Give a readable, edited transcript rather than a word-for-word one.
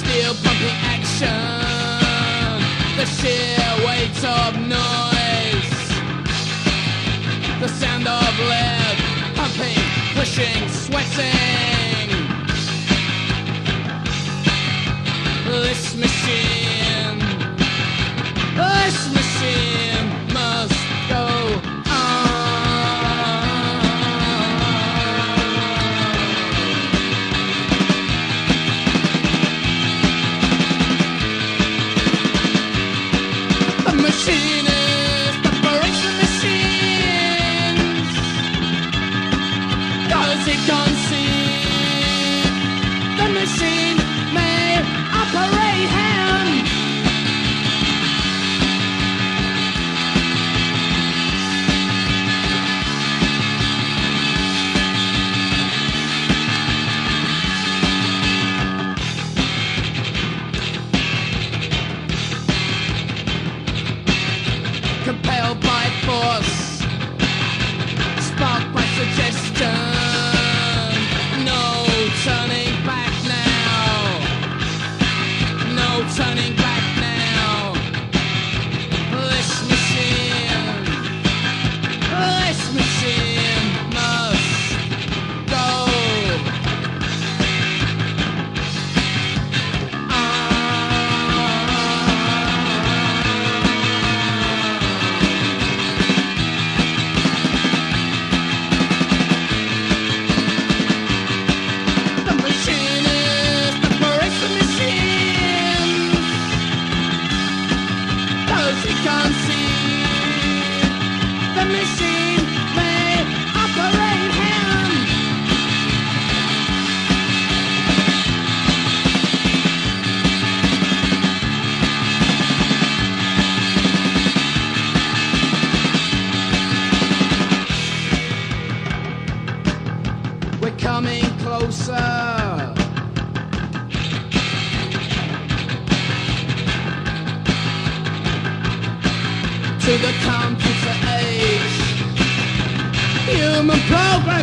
steel pumping action, the sheer weight of noise, the sound of lead pumping, pushing, sweating. This machine must go Machinist operates the machines, 'cause he can't see the machine may operate him. Compelled by force, sparked by suggestion. No turning back now. No turning back now. This machine must go. He can't see the machine may operate him. We're coming closer to the computer age. Human program